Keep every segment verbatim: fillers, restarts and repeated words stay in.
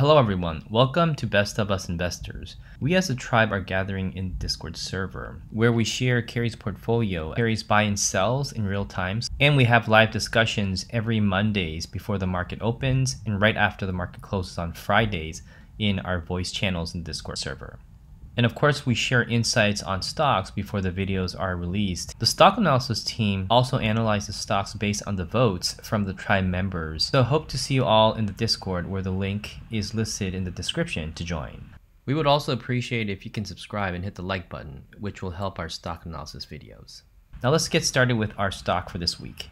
Hello everyone, welcome to Best of Us Investors. We as a tribe are gathering in Discord server, where we share Carrie's portfolio, Carrie's buy and sells in real time, and we have live discussions every Mondays before the market opens and right after the market closes on Fridays in our voice channels in Discord server. And of course, we share insights on stocks before the videos are released. The stock analysis team also analyzes stocks based on the votes from the tribe members. So hope to see you all in the Discord, where the link is listed in the description to join. We would also appreciate if you can subscribe and hit the like button, which will help our stock analysis videos. Now let's get started with our stock for this week.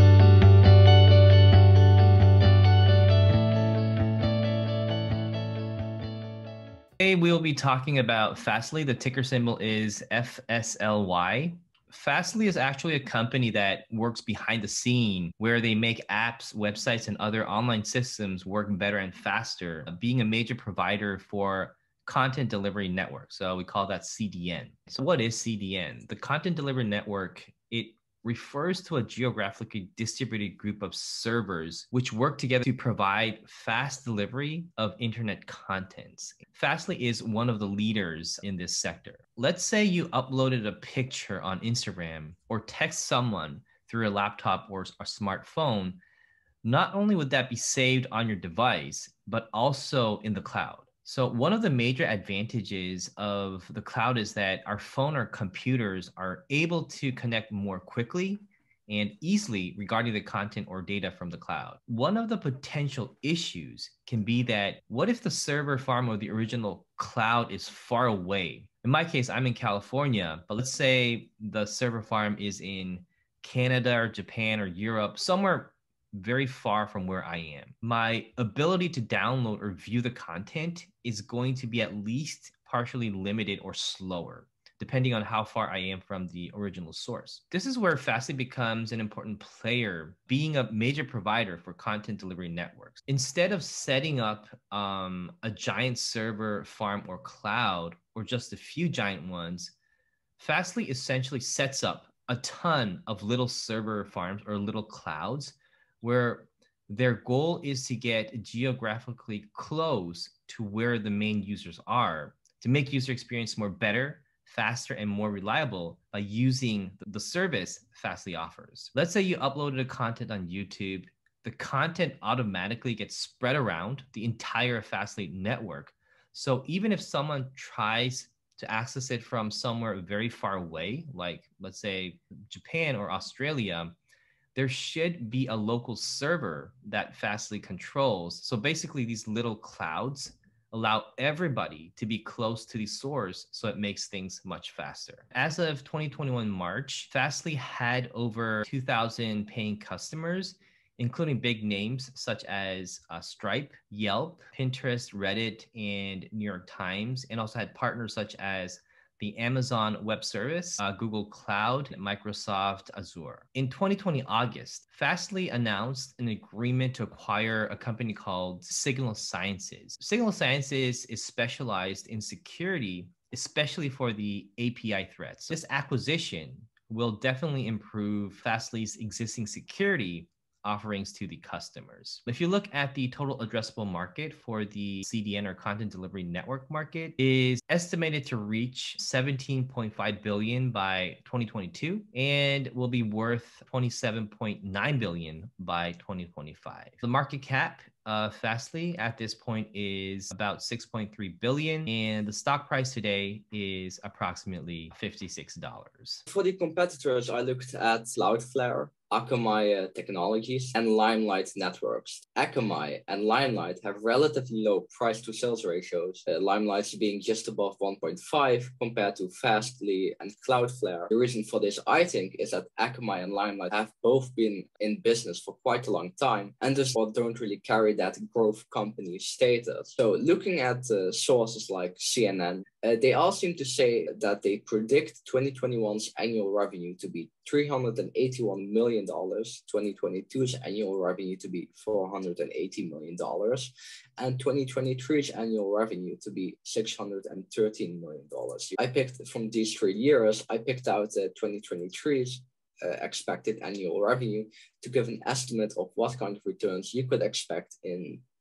Today we will be talking about F S L Y. The ticker symbol is F S L Y. F S L Y is actually a company that works behind the scene, where they make apps, websites, and other online systems work better and faster, being a major provider for content delivery network. So we call that C D N. So what is C D N? The content delivery network, it refers to a geographically distributed group of servers which work together to provide fast delivery of internet contents. F S L Y is one of the leaders in this sector. Let's say you uploaded a picture on Instagram or text someone through a laptop or a smartphone. Not only would that be saved on your device, but also in the cloud. So one of the major advantages of the cloud is that our phone or computers are able to connect more quickly and easily regarding the content or data from the cloud. One of the potential issues can be that what if the server farm or the original cloud is far away? In my case, I'm in California, but let's say the server farm is in Canada or Japan or Europe, somewhere very far from where I am. My ability to download or view the content is going to be at least partially limited or slower, depending on how far I am from the original source. This is where F S L Y becomes an important player, being a major provider for content delivery networks. Instead of setting up um, a giant server farm or cloud, or just a few giant ones, F S L Y essentially sets up a ton of little server farms or little clouds, where their goal is to get geographically close to where the main users are to make user experience more better, faster, and more reliable by using the service F S L Y offers. Let's say you uploaded a content on YouTube. The content automatically gets spread around the entire F S L Y network. So even if someone tries to access it from somewhere very far away, like let's say Japan or Australia, there should be a local server that F S L Y controls. So basically these little clouds allow everybody to be close to the source, so it makes things much faster. As of twenty twenty-one March, F S L Y had over two thousand paying customers, including big names such as uh, Stripe, Yelp, Pinterest, Reddit, and New York Times, and also had partners such as the Amazon Web Service, uh, Google Cloud, Microsoft Azure. In twenty twenty August, F S L Y announced an agreement to acquire a company called Signal Sciences. Signal Sciences is specialized in security, especially for the A P I threats. This acquisition will definitely improve F S L Y's existing security offerings to the customers. If you look at the total addressable market for the C D N or content delivery network market, is estimated to reach seventeen point five billion dollars by twenty twenty-two and will be worth twenty-seven point nine billion dollars by twenty twenty-five. The market cap of F S L Y at this point is about six point three billion dollars, and the stock price today is approximately fifty-six dollars. For the competitors, I looked at Cloudflare, Akamai uh, Technologies, and Limelight Networks. Akamai and Limelight have relatively low price to sales ratios, uh, Limelight being just above one point five compared to F S L Y and Cloudflare. The reason for this, I think, is that Akamai and Limelight have both been in business for quite a long time and just don't really carry that growth company status. So looking at uh, sources like C N N, uh, they all seem to say that they predict twenty twenty-one's annual revenue to be three hundred eighty-one million dollars, twenty twenty-two's annual revenue to be four hundred eighty million dollars, and twenty twenty-three's annual revenue to be six hundred thirteen million dollars. I picked from these three years, I picked out uh, twenty twenty-three's uh, expected annual revenue to give an estimate of what kind of returns you could expect in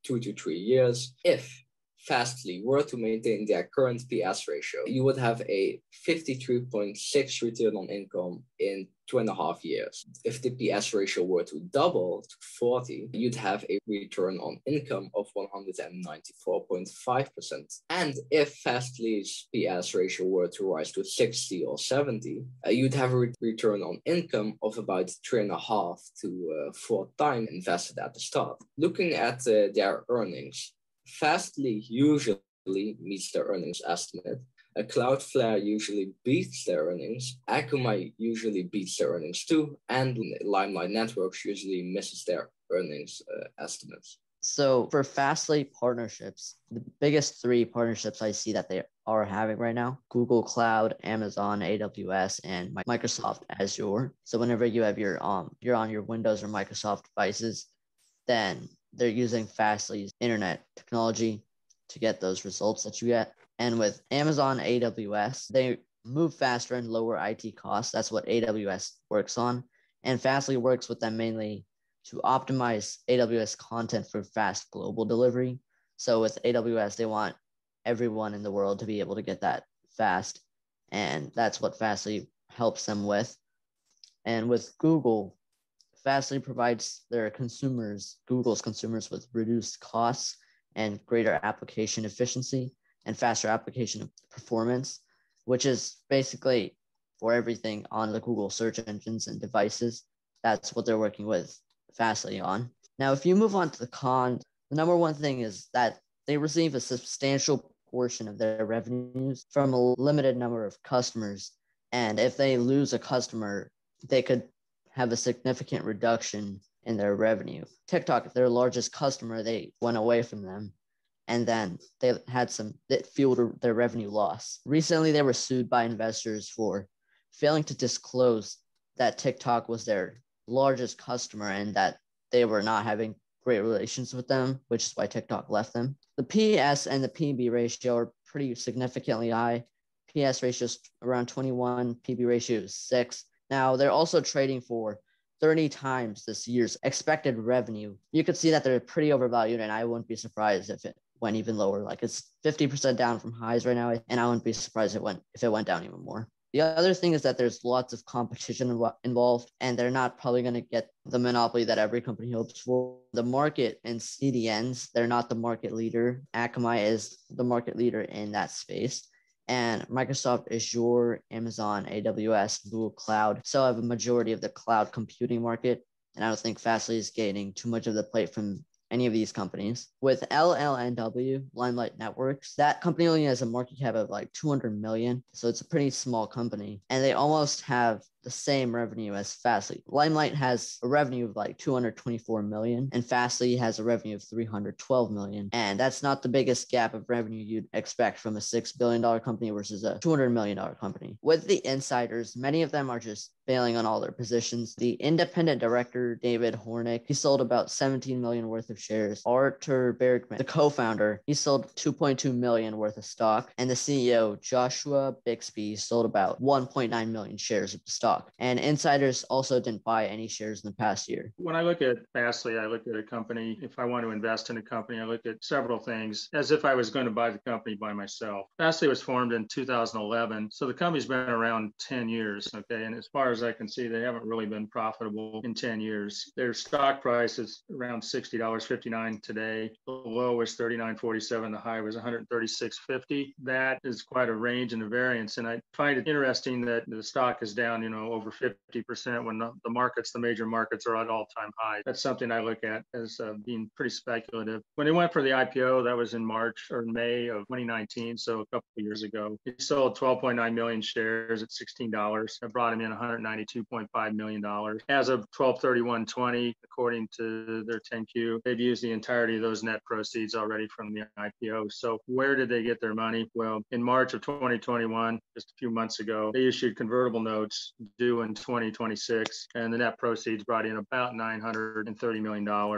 two to three years. If Fastly were to maintain their current P S ratio, you would have a fifty-three point six return on income in two and a half years. If the P S ratio were to double to forty, you'd have a return on income of one hundred ninety-four point five percent. And if Fastly's P S ratio were to rise to sixty or seventy, uh, you'd have a re- return on income of about three and a half to uh, four times invested at the start. Looking at uh, their earnings, Fastly usually meets their earnings estimate. A Cloudflare usually beats their earnings. Akamai usually beats their earnings too. And Limelight Networks usually misses their earnings uh, estimates. So for Fastly partnerships, the biggest three partnerships I see that they are having right now, Google Cloud, Amazon, A W S, and Microsoft Azure. So whenever you have your um you're on your Windows or Microsoft devices, then they're using Fastly's internet technology to get those results that you get. And with Amazon A W S, they move faster and lower I T costs. That's what A W S works on. And Fastly works with them mainly to optimize A W S content for fast global delivery. So with A W S, they want everyone in the world to be able to get that fast. And that's what Fastly helps them with. And with Google, Fastly provides their consumers, Google's consumers, with reduced costs and greater application efficiency and faster application performance, which is basically for everything on the Google search engines and devices. That's what they're working with Fastly on. Now, if you move on to the cons, the number one thing is that they receive a substantial portion of their revenues from a limited number of customers. And if they lose a customer, they could have a significant reduction in their revenue. TikTok, their largest customer, they went away from them, and then they had some that fueled their revenue loss. Recently, they were sued by investors for failing to disclose that TikTok was their largest customer and that they were not having great relations with them, which is why TikTok left them. The P S and the P B ratio are pretty significantly high. P S ratio is around twenty-one, P B ratio is six. Now, they're also trading for thirty times this year's expected revenue. You could see that they're pretty overvalued, and I wouldn't be surprised if it went even lower. Like, it's fifty percent down from highs right now, and I wouldn't be surprised if it went, if it went down even more. The other thing is that there's lots of competition involved, and they're not probably going to get the monopoly that every company hopes for. The market and C D Ns, they're not the market leader. Akamai is the market leader in that space. And Microsoft Azure, Amazon, A W S, Google Cloud still have a majority of the cloud computing market. And I don't think Fastly is gaining too much of the plate from any of these companies. With L L N W, Limelight Networks, that company only has a market cap of like two hundred million. So it's a pretty small company. And they almost have the same revenue as Fastly. Limelight has a revenue of like two hundred twenty-four million, and Fastly has a revenue of three hundred twelve million. And that's not the biggest gap of revenue you'd expect from a six billion dollars company versus a two hundred million dollars company. With the insiders, many of them are just failing on all their positions. The independent director, David Hornick, he sold about seventeen million worth of shares. Arthur Bergman, the co-founder, he sold two point two million worth of stock. And the C E O, Joshua Bixby, sold about one point nine million shares of the stock. And insiders also didn't buy any shares in the past year. When I look at Fastly, I look at a company. If I want to invest in a company, I look at several things as if I was going to buy the company by myself. Fastly was formed in two thousand eleven, so the company's been around ten years, okay? And as far as I can see, they haven't really been profitable in ten years. Their stock price is around sixty dollars and fifty-nine cents today. The low was thirty-nine forty-seven. The high was one hundred thirty-six fifty. That is quite a range and a variance. And I find it interesting that the stock is down, you know, over fifty percent when the, the markets, the major markets are at all-time highs. That's something I look at as uh, being pretty speculative. When they went for the I P O, that was in March or May of twenty nineteen, so a couple of years ago. He sold twelve point nine million shares at sixteen dollars. That brought him in one hundred ninety-two point five million dollars. As of twelve thirty-one twenty, according to their ten Q, they've used the entirety of those net proceeds already from the I P O. So where did they get their money? Well, in March of twenty twenty-one, just a few months ago, they issued convertible notes due in twenty twenty-six, and the net proceeds brought in about nine hundred thirty million dollars.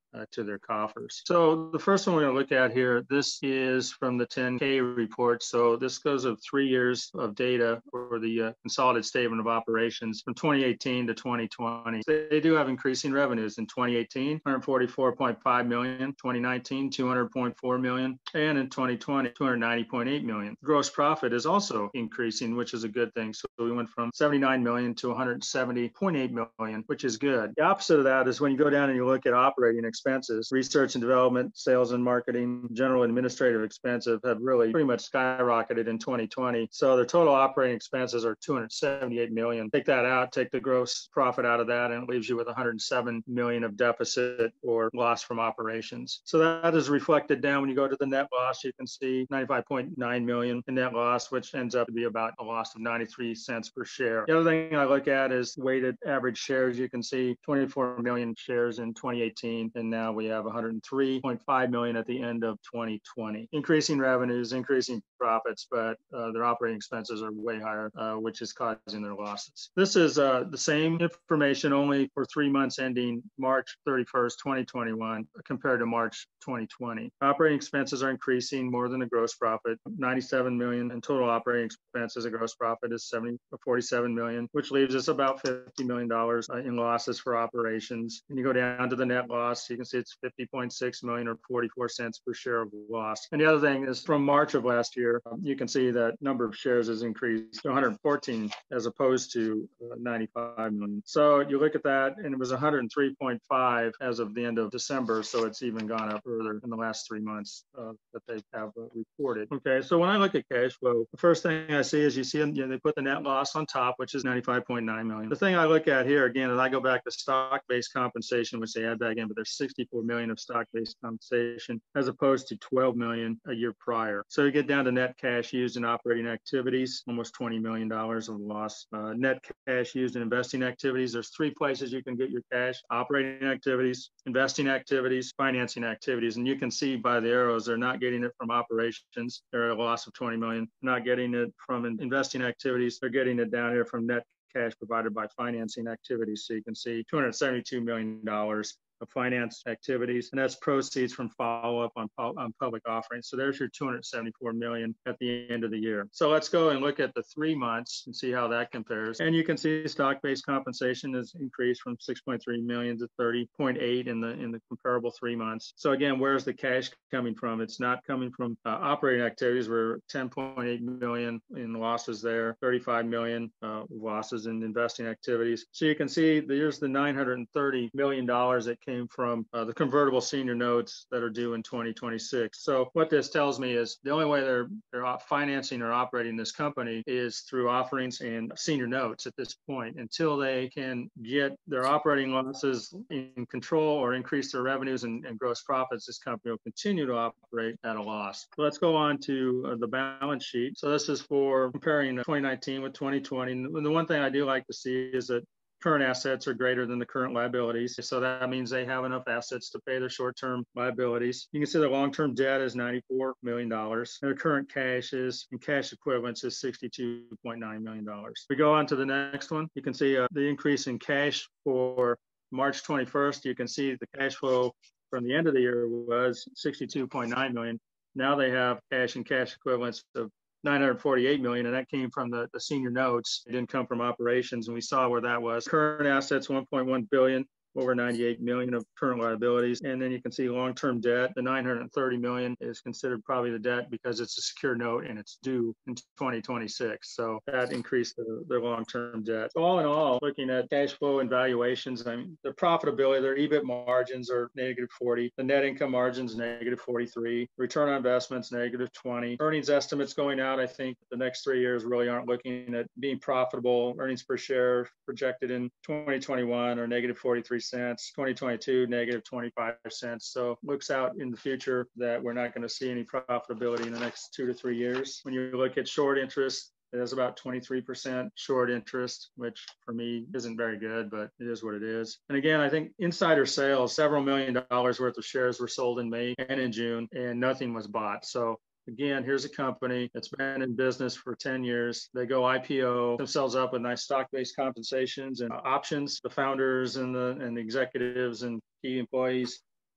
uh, to their coffers. So the first one we're going to look at here, this is from the ten K report. So this goes of three years of data for the uh, consolidated statement of operations from twenty eighteen to twenty twenty. So they do have increasing revenues in twenty eighteen, one hundred forty-four point five million, twenty nineteen, two hundred point four million, and in twenty twenty, two hundred ninety point eight million. Gross profit is also increasing, which is a good thing. So we went from seventy-nine million to one hundred seventy point eight million, which is good. The opposite of that is when you go down and you look at operating expenses, research and development, sales and marketing, general administrative expenses have really pretty much skyrocketed in twenty twenty. So their total operating expenses are two hundred seventy-eight million. Take that out, take the gross profit out of that, and it leaves you with one hundred seven million of deficit or loss from operations. So that is reflected down when you go to the net loss. You can see ninety-five point nine million in net loss, which ends up to be about a loss of ninety-three cents per share. The other thing I look at is weighted average shares. You can see twenty-four million shares in twenty eighteen, and now we have one hundred three point five million at the end of twenty twenty. Increasing revenues, increasing profits, but uh, their operating expenses are way higher, uh, which is causing their losses. This is uh, the same information only for three months ending March thirty-first, twenty twenty-one, compared to March twenty twenty. Operating expenses are increasing more than the gross profit, ninety-seven million, and total operating expenses, a gross profit is seventy, forty-seven million, which leaves us about fifty million dollars uh, in losses for operations. And you go down to the net loss, you can see it's fifty point six million or forty-four cents per share of loss. And the other thing is from March of last year, um, you can see that number of shares has increased to one hundred fourteen as opposed to uh, ninety-five million. So you look at that, and it was one hundred three point five as of the end of December. So it's even gone up further in the last three months uh, that they have uh, reported. Okay, so when I look at cash flow, the first thing I see is you see you know, they put the net loss on top, which is ninety-five point nine million. The thing I look at here again is I go back to stock-based compensation, which they add back in, but there's sixty-four million of stock-based compensation as opposed to twelve million a year prior. So you get down to net cash used in operating activities, almost twenty million dollars of loss. Uh, net cash used in investing activities, there's three places you can get your cash: operating activities, investing activities, financing activities. And you can see by the arrows, they're not getting it from operations. They're at a loss of twenty million, not getting it from investing activities. They're getting it down here from net cash provided by financing activities. So you can see two hundred seventy-two million dollars of finance activities, and that's proceeds from follow-up on, on public offerings. So there's your two hundred seventy-four million at the end of the year. So let's go and look at the three months and see how that compares. And you can see stock-based compensation has increased from six point three million to thirty point eight in the in the comparable three months. So again, where's the cash coming from? It's not coming from uh, operating activities. We're ten point eight million in losses there, thirty-five million uh, losses in investing activities. So you can see there's the nine hundred thirty million dollars that came from uh, the convertible senior notes that are due in twenty twenty-six. So what this tells me is the only way they're they're financing or operating this company is through offerings and senior notes at this point. Until they can get their operating losses in control or increase their revenues and, and gross profits, this company will continue to operate at a loss. So let's go on to uh, the balance sheet. So this is for comparing twenty nineteen with twenty twenty. And the one thing I do like to see is that current assets are greater than the current liabilities. So that means they have enough assets to pay their short-term liabilities. You can see their long-term debt is ninety-four million dollars. Their current cash is, and cash equivalents is sixty-two point nine million dollars. We go on to the next one. You can see uh, the increase in cash for March twenty-first. You can see the cash flow from the end of the year was sixty-two point nine million dollars. Now they have cash and cash equivalents of nine hundred forty-eight million, and that came from the, the senior notes. It didn't come from operations, and we saw where that was. Current assets, one point one billion, over ninety-eight million of current liabilities. And then you can see long-term debt, the nine hundred thirty million is considered probably the debt because it's a secure note and it's due in twenty twenty-six. So that increased the, their long-term debt. So all in all, looking at cash flow and valuations, I mean, their profitability, their E B I T margins are negative forty, the net income margins negative forty-three, return on investments negative twenty. Earnings estimates going out, I think the next three years really aren't looking at being profitable. Earnings per share projected in twenty twenty-one are negative forty-three cents, twenty twenty-two negative twenty-five cents. So looks out in the future that we're not going to see any profitability in the next two to three years. When you look at short interest, it has about twenty-three percent short interest, which for me isn't very good, but it is what it is. And again, I think insider sales, several million dollars worth of shares were sold in May and in June, and nothing was bought. So again, here's a company that's been in business for ten years. They go I P O, themselves up with nice stock-based compensations and options. The founders and the and the executives and key employees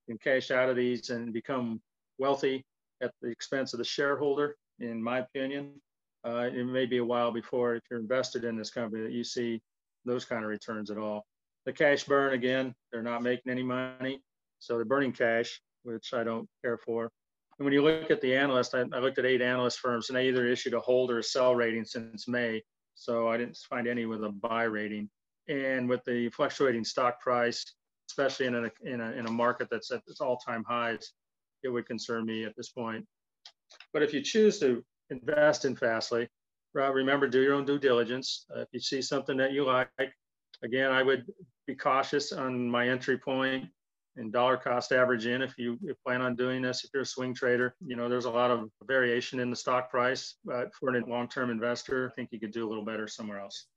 can cash out of these and become wealthy at the expense of the shareholder, in my opinion. Uh, it may be a while before, if you're invested in this company, that you see those kind of returns at all. The cash burn, again, they're not making any money, so they're burning cash, which I don't care for. And when you look at the analyst, I, I looked at eight analyst firms, and they either issued a hold or a sell rating since May, so I didn't find any with a buy rating. And with the fluctuating stock price, especially in a, in a, in a market that's at its all-time highs, it would concern me at this point. But if you choose to invest in Fastly, remember, do your own due diligence. Uh, if you see something that you like, again, I would be cautious on my entry point and dollar cost average in if you, you plan on doing this. If you're a swing trader, you know, there's a lot of variation in the stock price, but for a long-term investor, I think you could do a little better somewhere else.